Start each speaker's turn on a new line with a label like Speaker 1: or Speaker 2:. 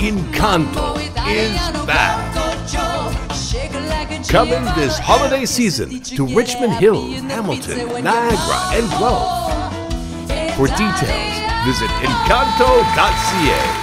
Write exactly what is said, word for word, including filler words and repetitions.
Speaker 1: Encanto is back. Coming this holiday season to Richmond Hill, Hamilton, Niagara, and Guelph. For details, visit encanto dot c a.